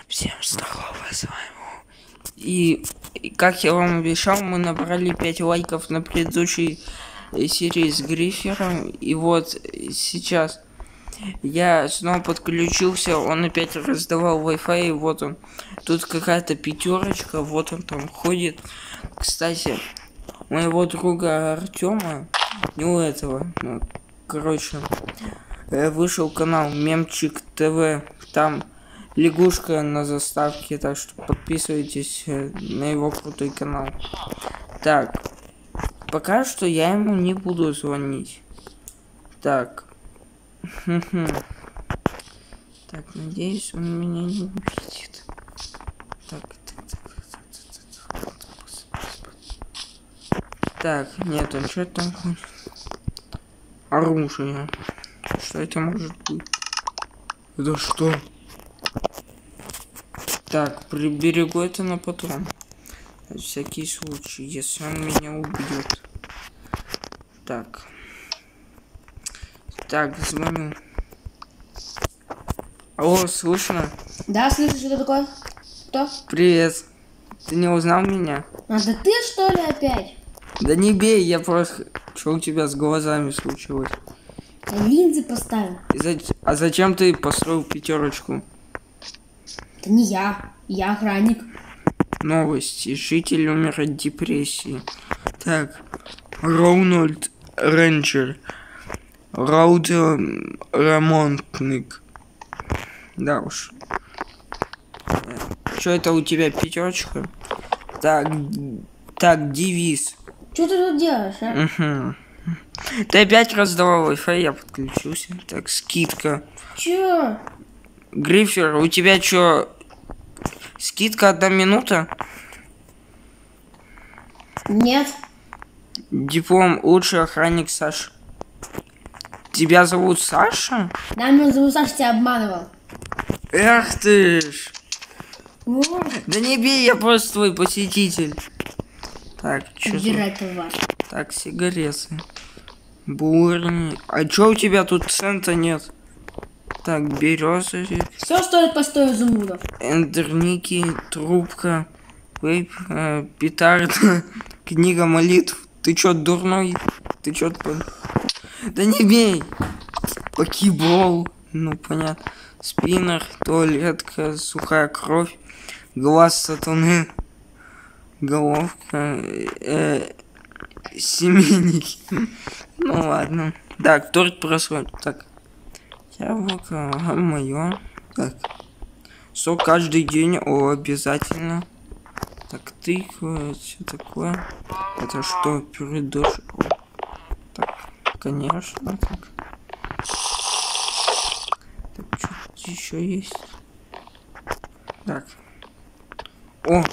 Всем здорово, с вами и как я вам обещал, мы набрали 5 лайков на предыдущей серии с Грифером. И вот сейчас я снова подключился, он опять раздавал Wi-Fi, и вот он. Тут какая-то пятерочка, вот он там ходит. Кстати, у моего друга Артема, не у этого, ну, короче, вышел канал Мемчик ТВ, там лягушка на заставке, так что подписывайтесь на его крутой канал. Так, пока что я ему не буду звонить. Так. Так, надеюсь, он меня не увидит. Так, нет, он что там хочет? Оружие. Что это может быть? Это что? Так, приберегу это на потом. На всякий случай, если он меня убьет. Так. Так, звоню. Алло, слышно? Да, слышу, что такое? Кто? Привет. Ты не узнал меня? А, да ты что ли опять? Да не бей, я просто... Что у тебя с глазами случилось? Я линзы поставил. А зачем ты построил пятерочку? Это не я охранник. Новости. Житель умер от депрессии. Так. Роунольд Рейнджер. Раудо ремонтник. Да уж. Что это у тебя, пятерочка? Так, девиз. Что ты тут делаешь, а? Угу. Ты опять раздавал Wi-Fi, я подключился. Так, скидка. Чё? Грифер, у тебя что, скидка 1 минута? Нет. Диплом лучший охранник Саша. Тебя зовут Саша? Да, меня зовут Саша, тебя обманывал. Эх ты ж. Вот. Да не бей, я просто твой посетитель. Так, что Убирай товар. Так, сигареты. Бурни. А чё у тебя тут цента нет? Так, березы. Все стоит по 100 изумрудов. Эндерники, трубка, вейп, петарда, книга молитв. Ты чё, дурной? Ты чё? Да не бей! Покебол. Ну, понятно. Спиннер, туалетка, сухая кровь, глаз сатаны, головка, семейники. Ну ладно. Так, торт просрочен. Так. Яблоко, ага, моё. Так. Сок каждый день, обязательно. Так, тыква, что такое? Это что, пюре дошик? Так, конечно. Так, что еще есть? Так. О!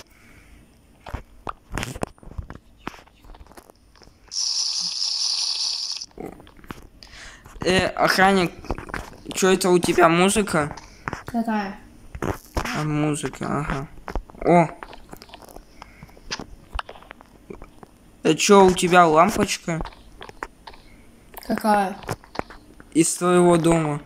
Охранник, что это у тебя, музыка? Какая? А, музыка, ага. О! Это что, у тебя лампочка? Какая? Из твоего дома.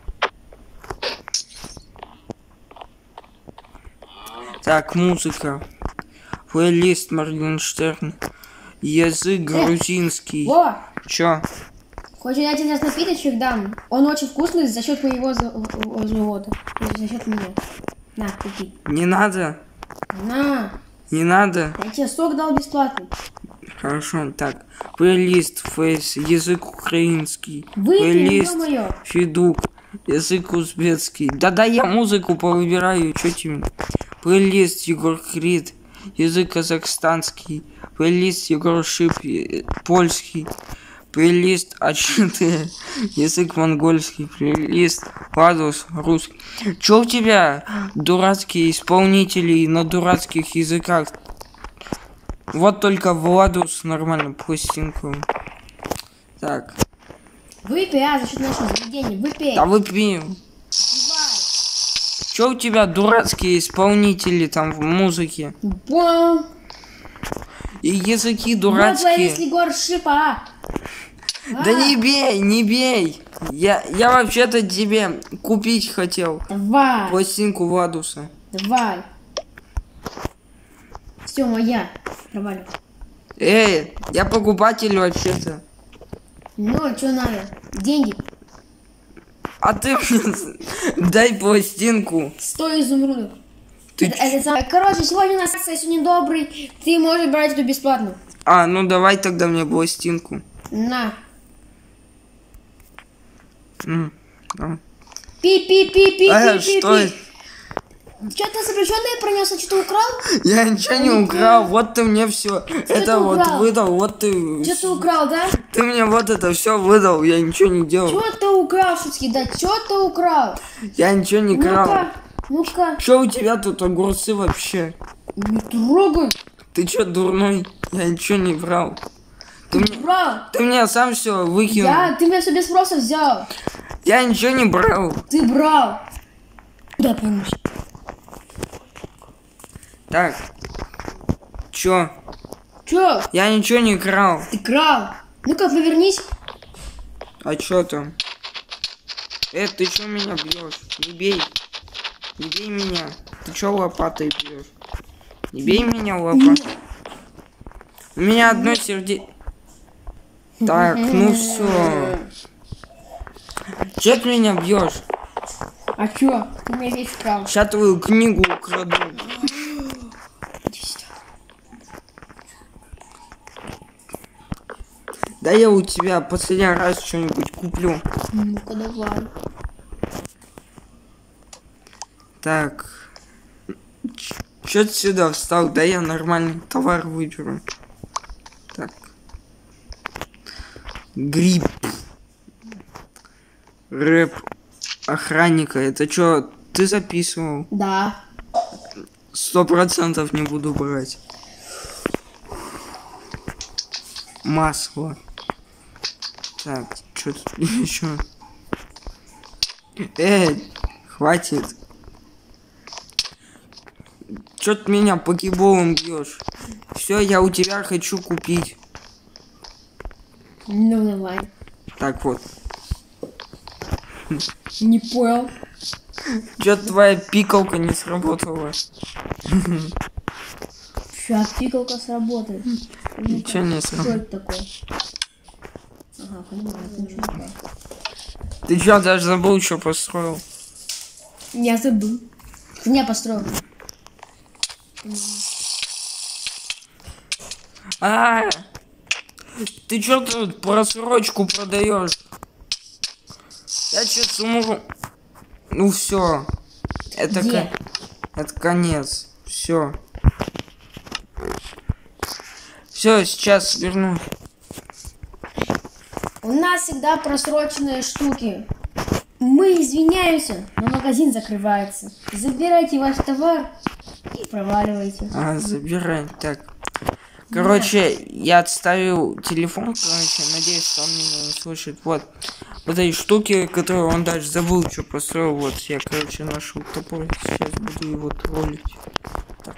Так, музыка. Плейлист Моргенштерн. Язык грузинский. Во! Чё? Хочешь, я тебе сейчас напиточек дам? Он очень вкусный за счет моего завода. За счет меня. На, купи. Не надо? На! Не надо? Я тебе сок дал бесплатно. Хорошо, так. Плейлист фейс. Язык украинский. Выпей, Плейлист ё-моё. федук. Язык узбекский. Да я музыку повыбираю. Чё тебе? Плейлист Егор Крид. Язык казахстанский. Плейлист Егор Шип. Польский. Плейлист А4. Язык монгольский. Плейлист Ладус русский. Чё у тебя дурацкие исполнители на дурацких языках? Вот только Владус нормально пластинку. Так. Выпей, за счет нашего заведения. Выпей. Да выпей. Чё у тебя дурацкие исполнители там в музыке? Бам. И языки Вот дурацкие. плейлист Егор Шипа. Да не бей, не бей. Я вообще-то тебе купить хотел Давай. пластинку Владуса. Давай. Все, моя. Проваливай. Я покупатель вообще-то. Ну, что надо? Деньги. А ты мне дай пластинку. 100 изумрудов. Ты Короче, сегодня у нас сегодня добрый. Ты можешь брать эту бесплатно. ну давай тогда мне пластинку. На. Давай. Пи-пи-пи-пи-пи-пи. Что это? Что ты запрещенное пронес, а что-то украл? Я ничего не украл, вот ты мне все это ты вот украл? выдал, вот ты. Что ты украл, да? Ты мне вот это все выдал, я ничего не делал. Что ты украл, шутки, да? Что ты украл? Я ничего не крал. Ну-ка, ну-ка. Что у тебя тут огурцы вообще? Не трогай. Ты чё дурной? Я ничего не брал. Брал. Ты мне сам все выкинул. Ты меня все без спроса взял. Я ничего не брал. Ты брал. Куда поймешь? Так. Чё? Чё? Я ничего не крал. Ты крал. Ну-ка, повернись. А чё там? Ты чё меня бьешь? Не бей. Не бей меня. Ты чё лопатой бьешь? Не бей меня лопатой. У меня одно сердце. Так, ну все. Чё ты меня бьешь? А чё? Ты меня весь крал. Сейчас твою книгу украду. Да я у тебя последний раз что-нибудь куплю. Ну-ка, давай. Так. Чё ты сюда встал? Да я нормальный товар выберу. Так. Гриб. Рэп охранника. Это что, ты записывал? Да. 100% не буду брать. Масло. Так, что тут еще? Хватит. Чё ты меня покеболом бьешь? Все, я у тебя хочу купить. Ну, давай. Так вот. Не понял. Чё твоя пикалка не сработала? Сейчас пикалка сработает. Ничего не Что сработало. это такое? Ага, понимаю, это ничего не понял. Ты чё, даже забыл, что построил? Я забыл. Ты меня построил. Ты чё тут просрочку продаешь? Я сейчас умру. Ну все. Это, Где? это конец. Все. Все, сейчас вернусь. У нас всегда просроченные штуки. Мы извиняемся, но магазин закрывается. Забирайте ваш товар и проваливайте. Забирай. Так. Короче, я отставил телефон, короче, надеюсь, что он меня не слышит. Вот эти штуки, которые он даже забыл, что построил. Вот я, короче, нашел топор. Сейчас буду его троллить. Так.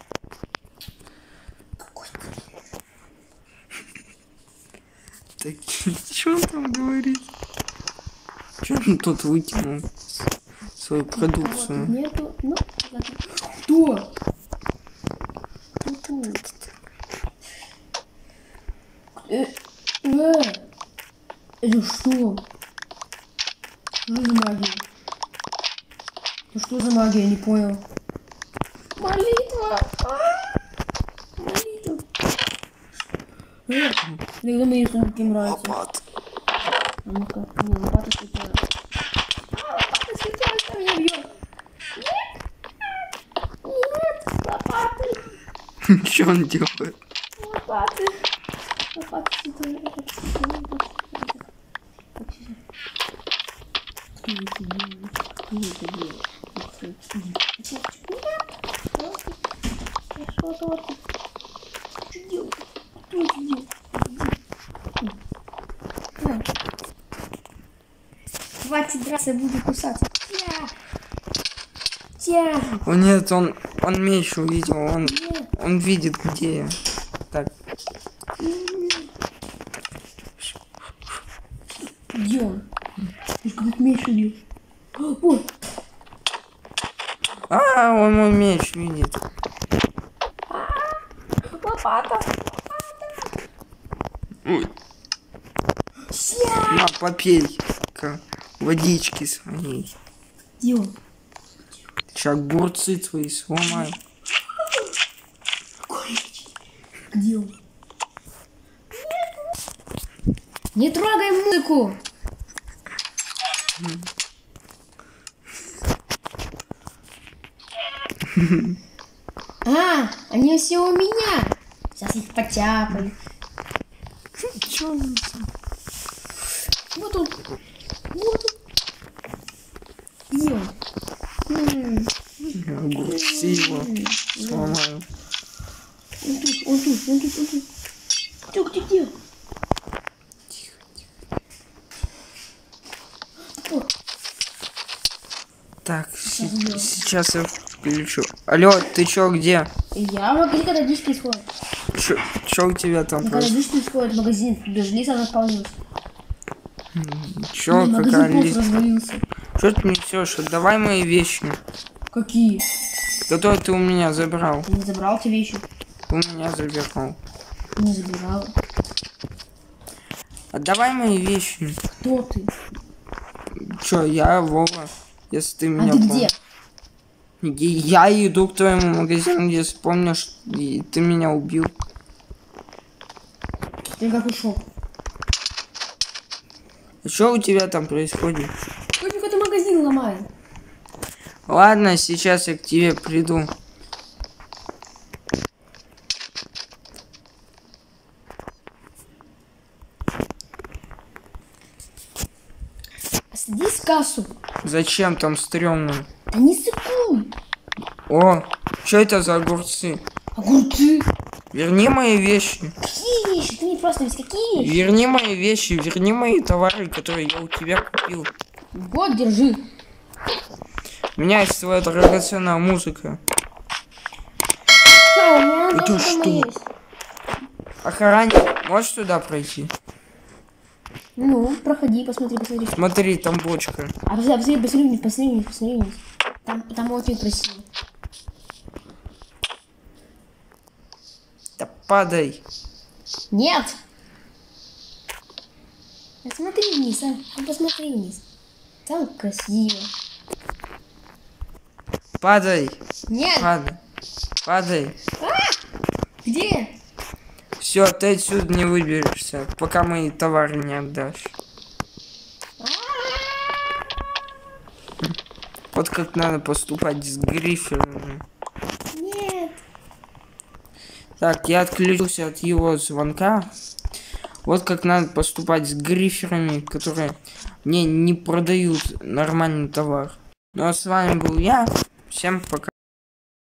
Так, что он там говорит? Что он тут выкинул? Свою продукцию. Вот, нету. Ну, кто? Это что? Что за магия? Ну что за магия, я не понял. Молитва! Молитва! Иногда мои сундуки нравятся. Лопат. А ну-ка, не, лопата святая. Лопата святая, что меня бьет? Нет, лопаты. Что он делает? Лопаты. Лопата святая. Хватит драться, буду кусаться. О нет, он меч увидел, он видит, где я. Так. Где он? Ты как меч убил. Вот. он мой меч видит. Лопата. Ой. На, попей-ка водички своей. Где он? Сейчас огурцы твои сломаю. Где он? Не трогай музыку! А, они все у меня. Сейчас их потяпаю. Чё он? Вот он. Вот он. Где он? Огурцы его сломаю. Он тут. Где? Так, сейчас я включу. Алло, ты чё, где? Я в магазин, когда дичь происходит. Чё у тебя там Когда происходит? дичь происходит, магазин, без лиса наполнился. Чё, какая Магазин полностью лист? развалился. Чё ты несёшь? Давай мои вещи, Какие? которые ты у меня забрал. Ты не забрал те вещи? У меня забирал. Не забирал. Отдавай мои вещи. Кто ты? Чё, я Вова, если ты меня ты помнишь. где? Я иду к твоему магазину, если помнишь, и ты меня убил. Ты как ушел? А что у тебя там происходит? Хоть какой-то магазин ломает. Ладно, сейчас я к тебе приду. Садись в кассу. Зачем там стрёмно? Да не сыкуй. О, что это за огурцы? Огурцы. Верни мои вещи. Какие вещи? Ты не просто ведь какие вещи? Верни мои вещи, верни мои товары, которые я у тебя купил. Вот, держи. У меня есть твоя драгоценная музыка. Ха, у меня Это тоже что? дома есть. Охранник, можешь туда пройти? Ну, проходи, посмотри. Смотри, там бочка. А посмотри вниз. Там очень красиво. Да падай. Нет! Посмотри вниз, а? Ну, посмотри вниз. Там красиво. Падай. Нет! Падай. Падай. Где? Все, ты отсюда не выберешься, пока мои товары не отдашь. Вот как надо поступать с гриферами. Нет. Так, я отключился от его звонка. Вот как надо поступать с гриферами, которые мне не продают нормальный товар. Ну а с вами был я. Всем пока.